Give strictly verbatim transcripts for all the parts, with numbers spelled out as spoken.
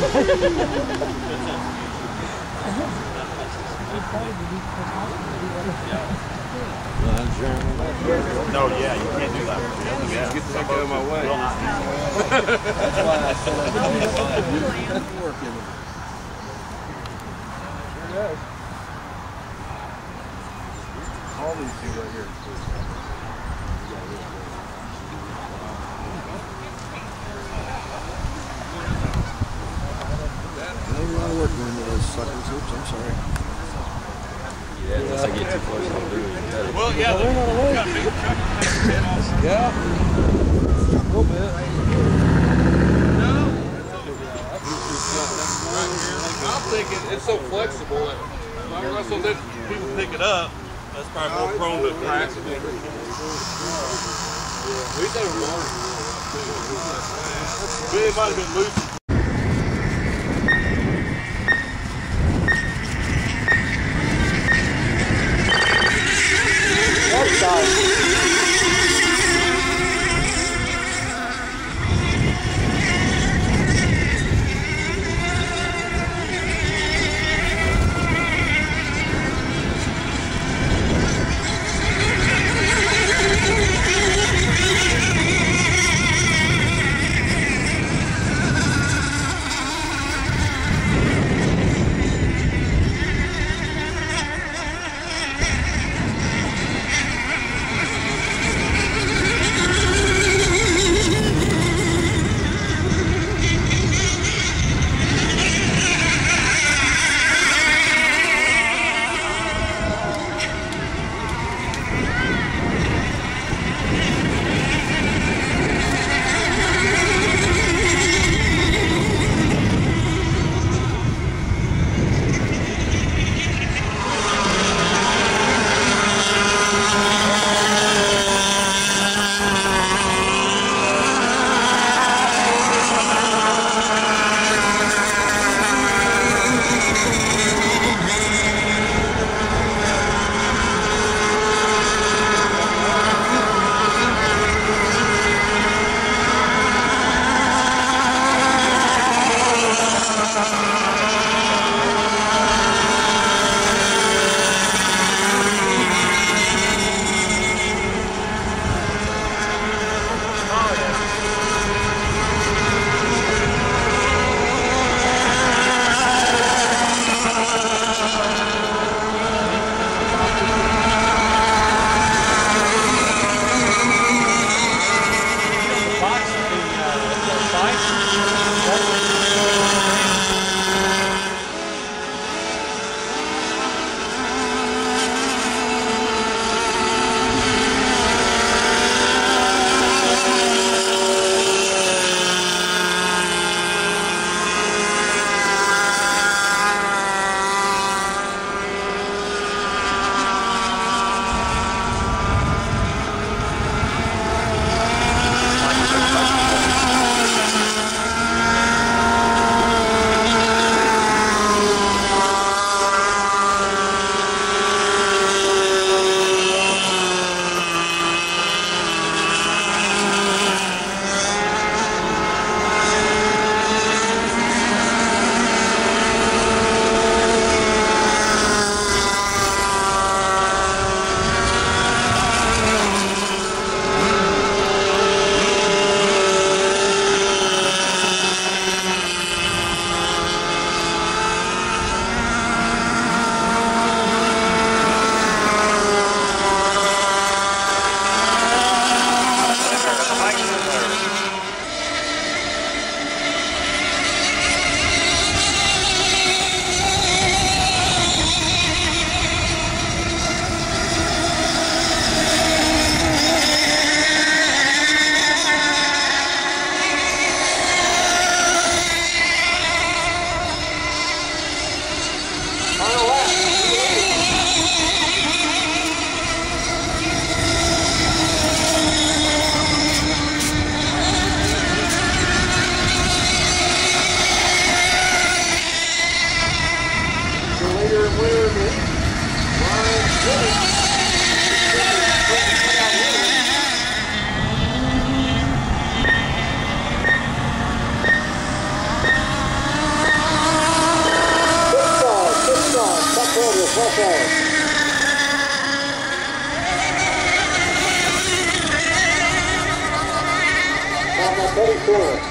No, yeah, you can't do that. Yeah. Get the heck out of my way. That's why I said I'm working. Sure does. All these two right here. I don't want to work into those suckers. Oops, I'm sorry. Yeah, unless I get too close, I'll do it. Well, yeah, they're not away. Yeah. A little bit. I'm thinking it's so flexible that like Russell did, people pick it up. That's probably more prone to cracks. We said it was it might have been loose. two.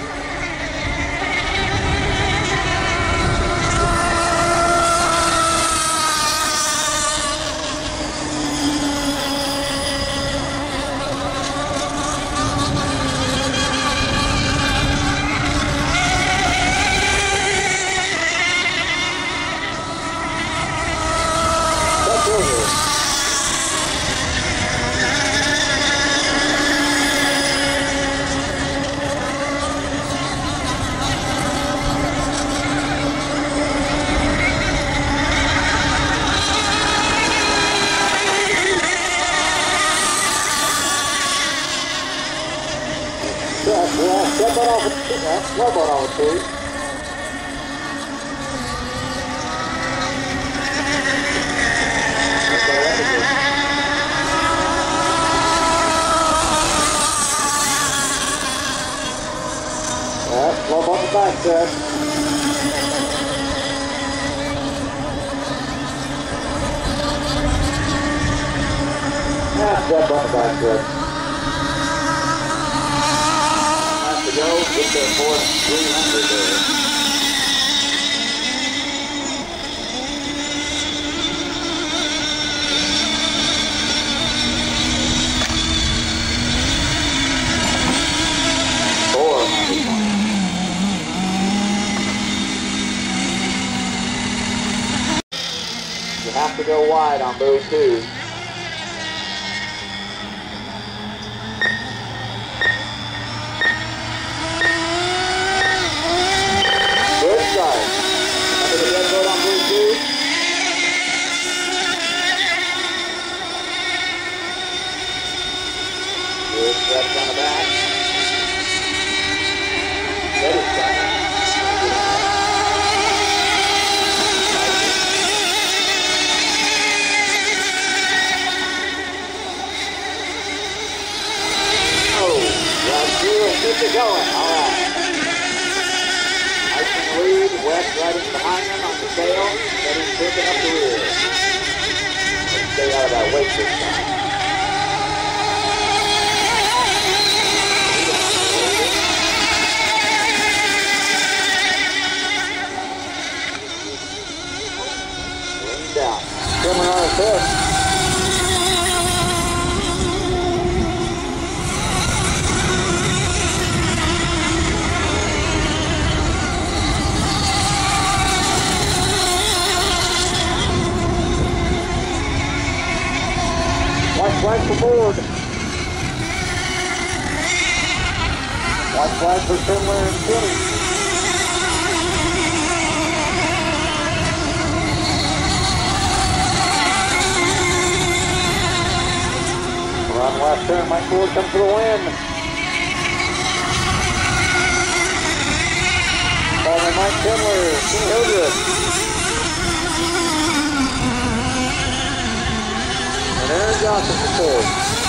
That's over. Step, yeah, step on off the tree, man. Step on off the tree. Okay, that's a good. Yeah, slow on the back step. Yeah, step on the back step. To go, get the four three hundred there. Four. You have to go wide on those two. Good steps on the back. Steady step. Oh, right through and keep it going. All right. Nice and lead. West riding behind him on the tail. Steady picking up the rear. Let's stay out of that weight this time. Down. Coming on his head. White flag for board. White flag for Schindler and Kenny. On the left turn, Mike Ford comes for the win. Following Mike Schindler, Kenny Hildreth. And Aaron Johnson for third.